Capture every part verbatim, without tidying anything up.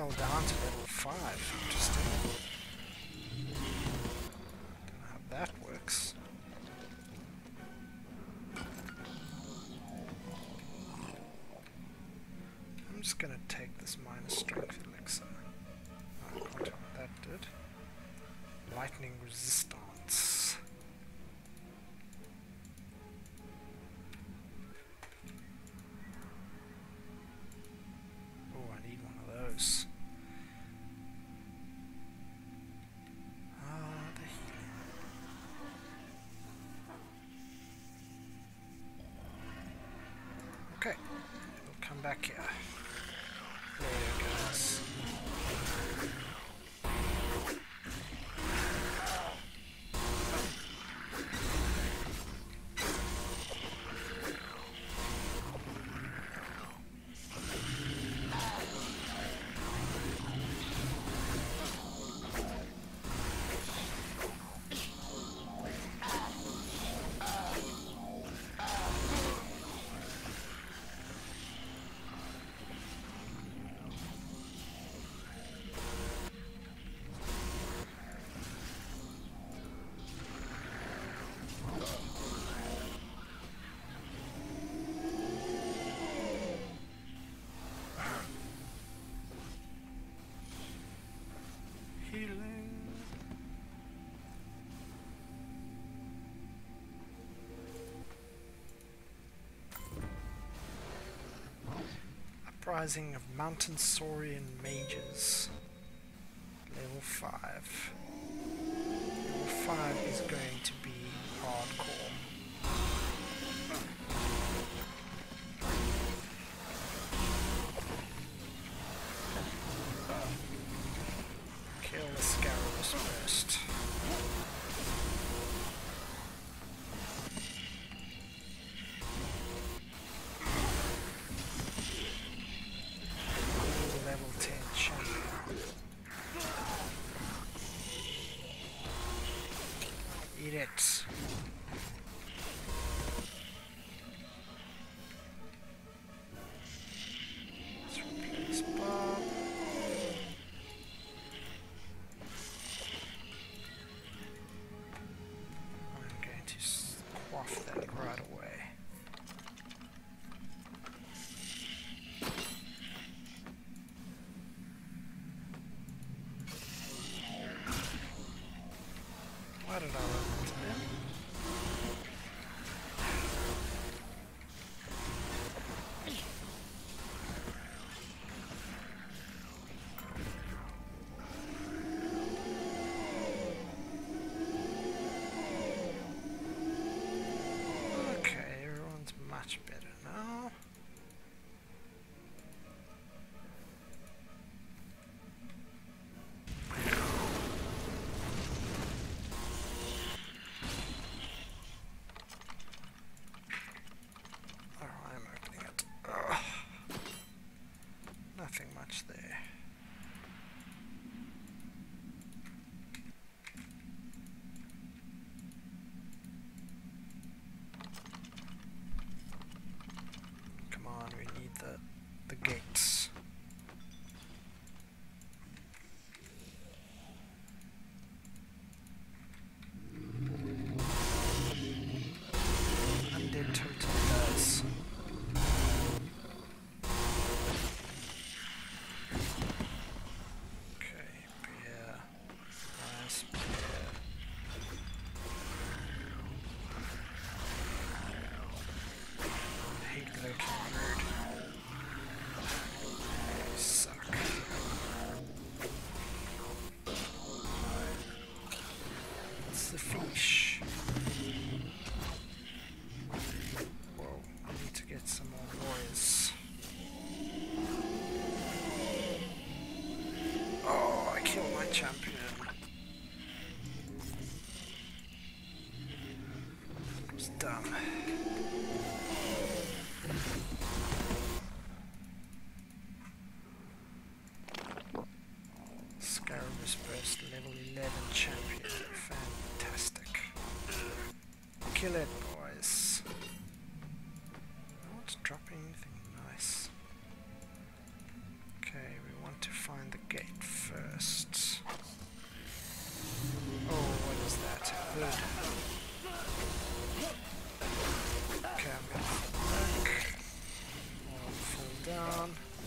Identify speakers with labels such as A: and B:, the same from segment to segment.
A: fell down to level five. Interesting. Don't know how that works. I'm just gonna take this minus strength elixir. I can't tell what that did. Lightning resistance. Oh, I need one of those. Ah, the healing. Okay, we'll come back here. There it goes. Healing. Uprising of Mountain Saurian Mages. Level five. Level five is going to be hardcore. Kill the Scarabus first. Level ten champion. Eat it. Let's replace Bob. I'm going to quaff that right away. Why did I run into them? Okay, everyone's much better now. Oh, I'm opening it. Ugh. Nothing much there. Come on, we need the the gates. Undead totem does. Okay, beer. Nice beer. I hate lurking rude. They suck. It's the fish. Whoa, I need to get some more warriors. Oh, I killed my champion. It's dumb. Scarabus Burst, level eleven champion. Fantastic. Kill it, boys. Not dropping anything nice. Okay, we want to find the hood. Okay, I'm gonna fall back. Or fall down.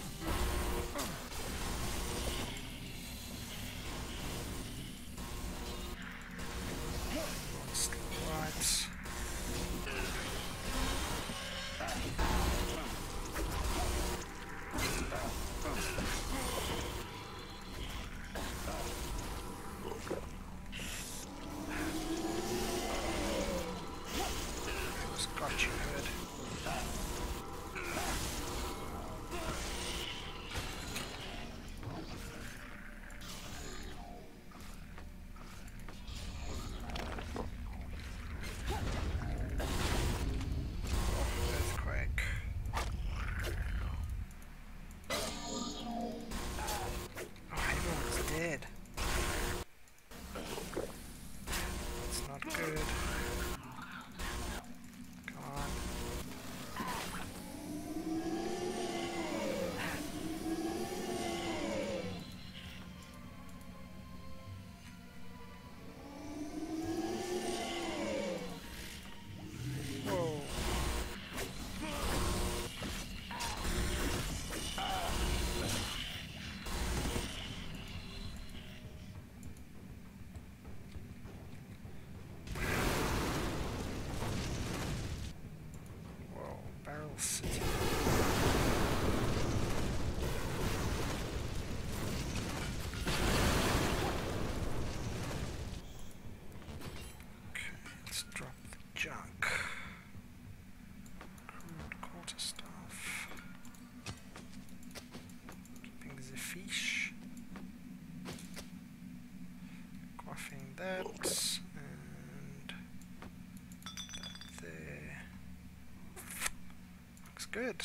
A: Monster right. Just got you, hood. Earthquake. Oh, everyone's dead. That's not good. Come on. Whoa. Whoa, Barrel City. Okay, let's drop the junk. Crude quarterstaff. Keeping the fish. Quaffing that. And that there. Looks good.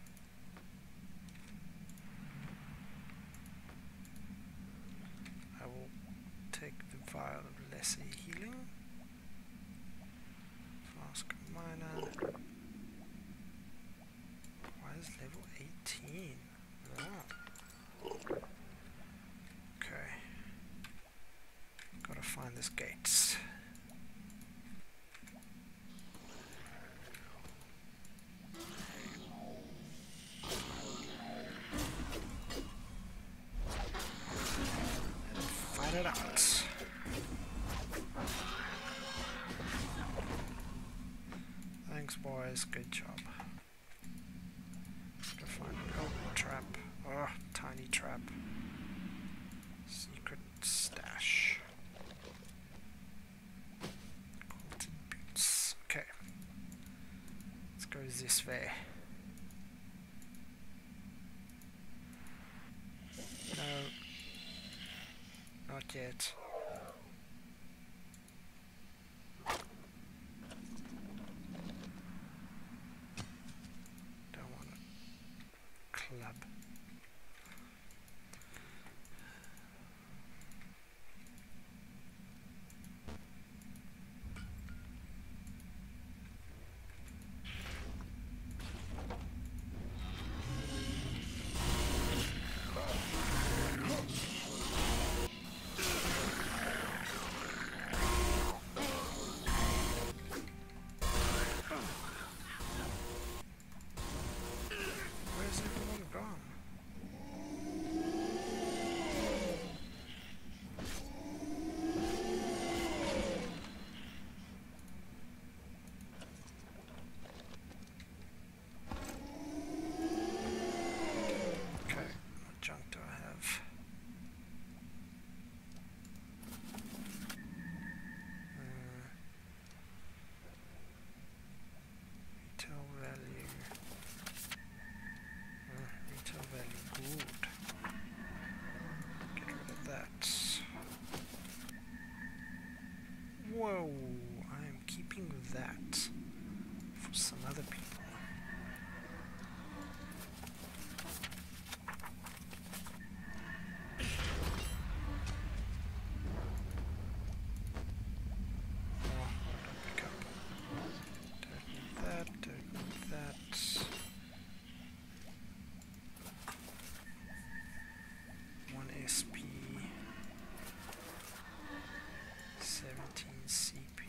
A: I will take the vial of lesser healing. Flask of Minor. Why is level eighteen? Oh. Okay. Gotta find this gates. Fight it out. Thanks, boys. Good job. Gotta find an open trap. Oh, tiny trap. Secret stash. Quilted boots. Okay. Let's go this way. No. Not yet. Don't want a club. Where's everyone gone? Okay, what junk do I have? Uh, retail value. Uh, retail value, good. Get rid of that. Whoa, I am keeping that for some other people. Oh, what did I pick up? Don't need that, don't need that. One S P, seventeen C P.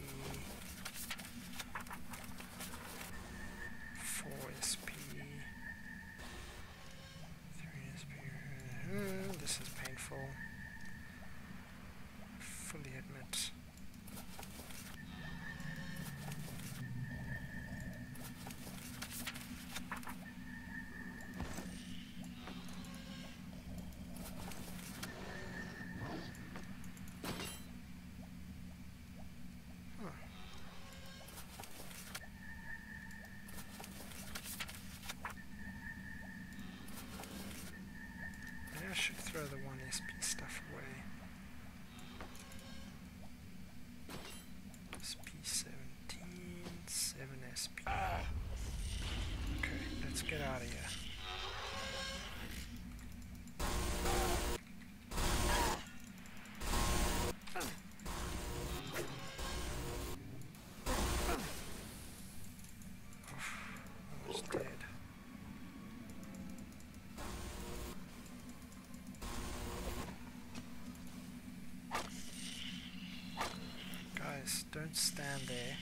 A: guys. Don't stand there.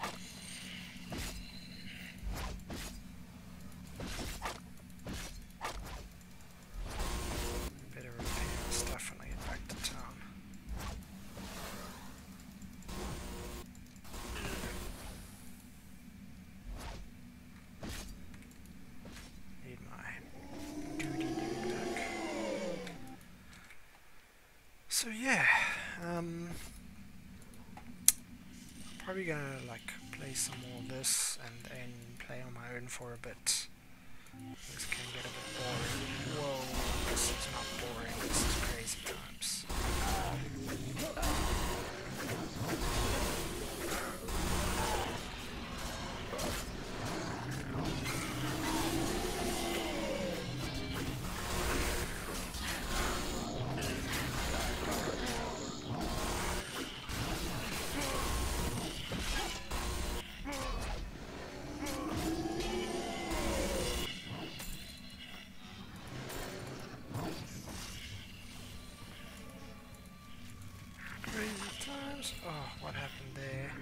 A: Better repair my stuff when I get back to town. Need my duty dude back. So yeah, um, probably gonna like play some more of this and then play on my own for a bit. This can get a bit boring. Whoa, this is not boring, this is crazy times. Crazy times. Oh, what happened there?